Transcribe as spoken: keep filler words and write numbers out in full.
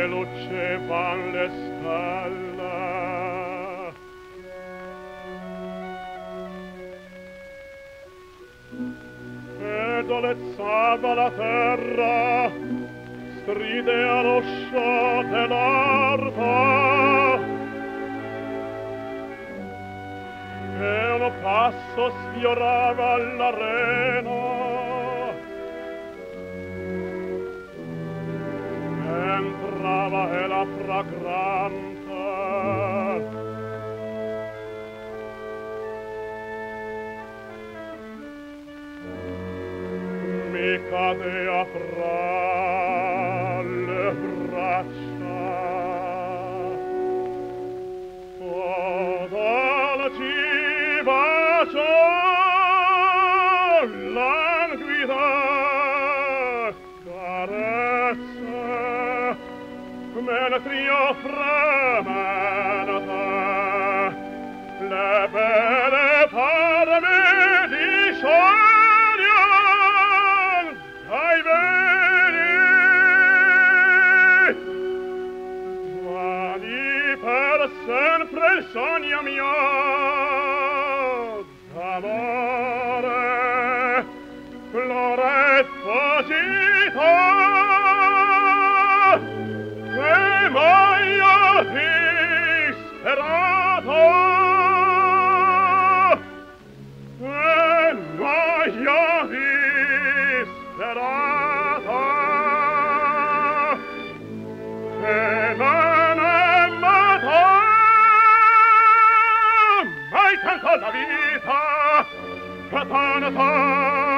e lucevan le stelle. E dolezzava la terra, stridea roscia dell'arpa, e uno passo sfiorava l'arena. Entrava e la fragrante mi cadea fra le braccia. O dolciva languida carezza, mentre fremenata le belle parme di sognan ai veri, vani per sempre il sogno mio d'amore, floretto gita e mai disperato, e mai disperato, e non amato mai tanto la vita, che tanto